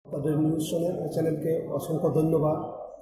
তাদের নিউজ চ্যানেলকে অসংখ্য ধন্যবাদ।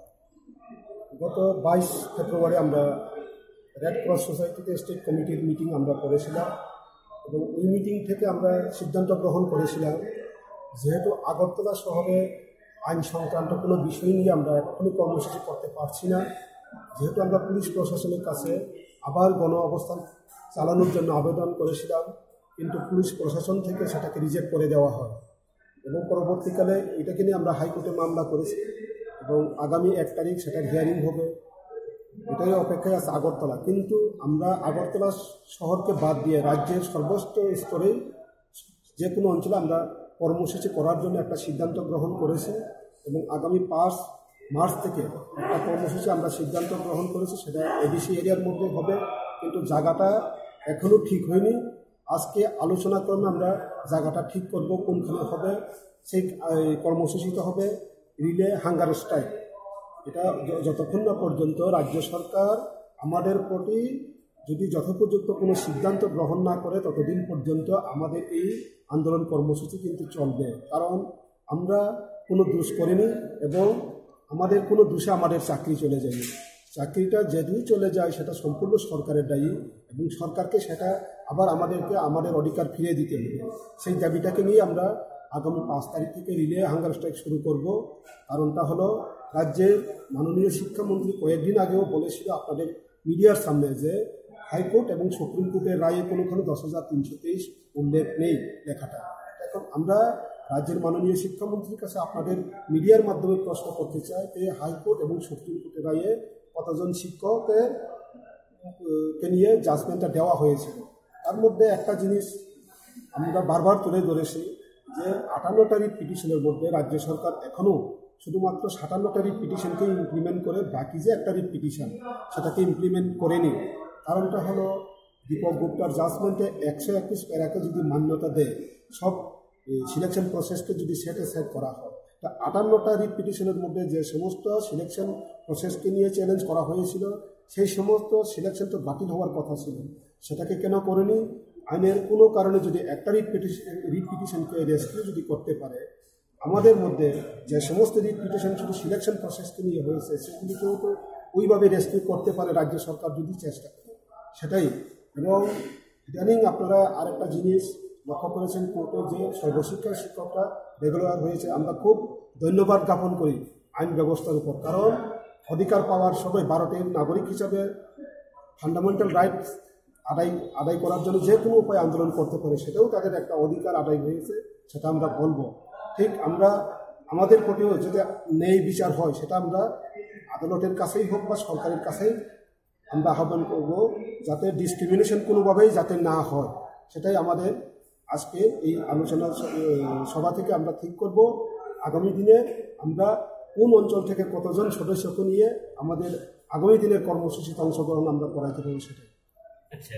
গত 22 ফেব্রুয়ারি আমরা রেড ক্রস সোসাইটিতে স্টেট কমিটির মিটিং আমরা করেছিলাম এবং ওই মিটিং থেকে আমরা সিদ্ধান্ত গ্রহণ করেছিলাম যেহেতু আগরতলা শহরে আইন সংক্রান্ত কোনো বিষয় নিয়ে আমরা এখনই কর্মসূচি করতে পারছি না, যেহেতু আমরা পুলিশ প্রশাসনের কাছে আবার গণ অবস্থান চালানোর জন্য আবেদন করেছিলাম, কিন্তু পুলিশ প্রশাসন থেকে সেটাকে রিজেক্ট করে দেওয়া হয় এবং পরবর্তীকালে এটাকে নিয়ে আমরা হাইকোর্টে মামলা করেছি এবং আগামী 1 তারিখ সেটার হিয়ারিং হবে। এটাই অপেক্ষায় আছে আগরতলা। কিন্তু আমরা আগরতলা শহরকে বাদ দিয়ে রাজ্যের সর্বোচ্চ স্তরে যে কোনো অঞ্চলে আমরা কর্মসূচি করার জন্য একটা সিদ্ধান্ত গ্রহণ করেছি এবং আগামী 5 মার্চ থেকে একটা কর্মসূচি আমরা সিদ্ধান্ত গ্রহণ করেছি, সেটা এডিসি এরিয়ার মধ্যে হবে, কিন্তু জায়গাটা এখনও ঠিক হয়নি। আজকে আলোচনা করে আমরা জায়গাটা ঠিক করব, কোনখানে হবে। সেই কর্মসূচিটা হবে রিলে হাঙ্গার স্ট্রাইক। এটা যতক্ষণ না পর্যন্ত রাজ্য সরকার আমাদের প্রতি যদি যথোপযুক্ত কোনো সিদ্ধান্ত গ্রহণ না করে ততদিন পর্যন্ত আমাদের এই আন্দোলন কর্মসূচি কিন্তু চলবে। কারণ আমরা কোনো দোষ করিনি এবং আমাদের কোনো দোষে আমাদের চাকরি চলে যায়নি। চাকরিটা যেদিন চলে যায় সেটা সম্পূর্ণ সরকারের দায়ী এবং সরকারকে সেটা আবার আমাদেরকে আমাদের অধিকার ফিরিয়ে দিতে হবে। সেই দাবিটাকে নিয়ে আমরা আগামী 5 তারিখ থেকে রিলে হাঙ্গার স্ট্রাইক শুরু করব। কারণটা হলো রাজ্যের মাননীয় শিক্ষামন্ত্রী কয়েকদিন আগেও বলেছিল আপনাদের মিডিয়ার সামনে যে হাইকোর্ট এবং সুপ্রিম কোর্টের রায়ে কোনোখানে 10,323 উল্লেখ নেই লেখাটা। এখন আমরা রাজ্যের মাননীয় শিক্ষামন্ত্রীর কাছে আপনাদের মিডিয়ার মাধ্যমে প্রশ্ন করতে চাই যে হাইকোর্ট এবং সুপ্রিম কোর্টের রায়ে কতজন শিক্ষককে নিয়ে জাজমেন্টটা দেওয়া হয়েছিল। তার মধ্যে একটা জিনিস আমরা বারবার তুলে ধরেছি যে 58টা রিট পিটিশনের মধ্যে রাজ্য সরকার এখনও শুধুমাত্র 57টা রিট পিটিশনকে ইমপ্লিমেন্ট করে বাকি যে একটা রিট পিটিশন সেটাকে ইমপ্লিমেন্ট করেনি। কারণটা হলো দীপক গুপ্তার জাজমেন্টে 121 প্যারাকে যদি মান্যতা দেয়, সব সিলেকশন প্রসেসকে যদি সেট করা হয়, তা 58টা রিট পিটিশনের মধ্যে যে সমস্ত সিলেকশন প্রসেসকে নিয়ে চ্যালেঞ্জ করা হয়েছিল সেই সমস্ত সিলেকশন তো বাতিল হওয়ার কথা ছিল, সেটাকে কেন করেনি? আইনের কোনো কারণে যদি একটা রিট পিটিশনকে রেস্কিউ যদি করতে পারে, আমাদের মধ্যে যে সমস্ত রিট পিটিশন শুধু সিলেকশন প্রসেসকে নিয়ে হয়েছে সেগুলিকেও তো ওইভাবে রেস্কিউ করতে পারে রাজ্য সরকার যদি চেষ্টা করে, সেটাই। এবং ইদানিং আপনারা আরেকটা জিনিস লক্ষ্য করেছেন, কোর্টে যে সর্বশিক্ষা শিক্ষকরা রেগুলার হয়েছে, আমরা খুব ধন্যবাদ জ্ঞাপন করি আইন ব্যবস্থার উপর। কারণ অধিকার পাওয়ার সবাই ভারতের নাগরিক হিসাবে ফান্ডামেন্টাল রাইটস আদায় করার জন্য যে কোনো উপায়ে আন্দোলন করতে পারে, সেটাও তাদের একটা অধিকার আদায় হয়েছে, সেটা আমরা বলবো। ঠিক আমরা আমাদের প্রতিও যদি ন্যায় বিচার হয় সেটা আমরা আদালতের কাছেই হোক বা সরকারের কাছেই আমরা আহ্বান করব, যাতে ডিসক্রিমিনেশন কোনোভাবেই যাতে না হয়। সেটাই আমাদের আজকে এই আলোচনা সভা থেকে আমরা ঠিক করব। আগামী দিনে আমরা কোন অঞ্চল থেকে কতজন সদস্যকে নিয়ে আমাদের আগামী দিনের কর্মসূচিতে অংশগ্রহণ আমরা করাইতে পারব সেটাই। আচ্ছা,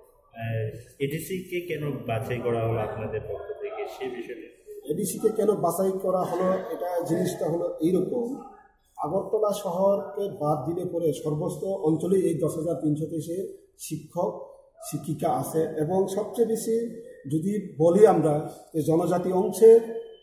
এডিসিকে কেন বাছাই করা হলো আপনাদের পক্ষ থেকে, সেই বিষয়টা? এডিসিকে কেন বাছাই করা হলো, এটা জিনিসটা হলো এইরকম, আগরতলা শহরকে বাদ দিলে পরে সর্বস্ত অঞ্চলেই এই 10,323 শিক্ষক শিক্ষিকা আছে এবং সবচেয়ে বেশি যদি বলি আমরা যে জনজাতি অংশের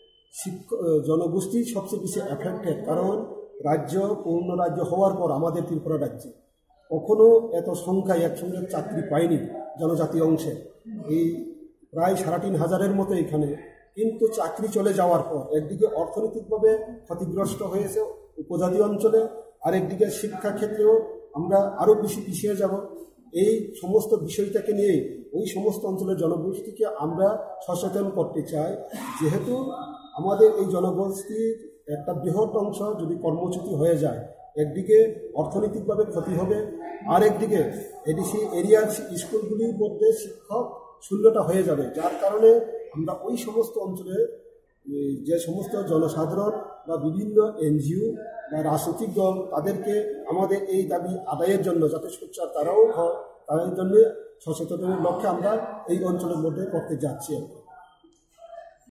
জনগোষ্ঠী সবচেয়ে বেশি অ্যাফেক্টেড। কারণ রাজ্য পূর্ণ রাজ্য হওয়ার পর আমাদের ত্রিপুরা রাজ্যে কখনো এত সংখ্যায় একসঙ্গে চাকরি পায়নি জনজাতি অংশে, এই প্রায় 3,500-এর মতো এখানে। কিন্তু চাকরি চলে যাওয়ার পর একদিকে অর্থনৈতিকভাবে ক্ষতিগ্রস্ত হয়েছে উপজাতি অঞ্চলে, আরেকদিকে শিক্ষাক্ষেত্রেও আমরা আরও বেশি পিছিয়ে যাব। এই সমস্ত বিষয়টাকে নিয়ে ওই সমস্ত অঞ্চলের জনগোষ্ঠীকে আমরা সচেতন করতে চাই। যেহেতু আমাদের এই জনগোষ্ঠীর একটা বৃহৎ অংশ যদি কর্মচ্যুতি হয়ে যায়, একদিকে অর্থনৈতিকভাবে ক্ষতি হবে, আর একদিকে এডিসি এরিয়ার স্কুলগুলির মধ্যে শিক্ষক শূন্যতা হয়ে যাবে, যার কারণে আমরা ওই সমস্ত অঞ্চলে যে সমস্ত জনসাধারণ বা বিভিন্ন এনজিও বা রাজনৈতিক দল তাদেরকে আমাদের এই দাবি আদায়ের জন্য যাতে সোচ্চার তারাও হয়, তাদের জন্য সচেতনের লক্ষ্যে আমরা এই অঞ্চলের মধ্যে করতে যাচ্ছি।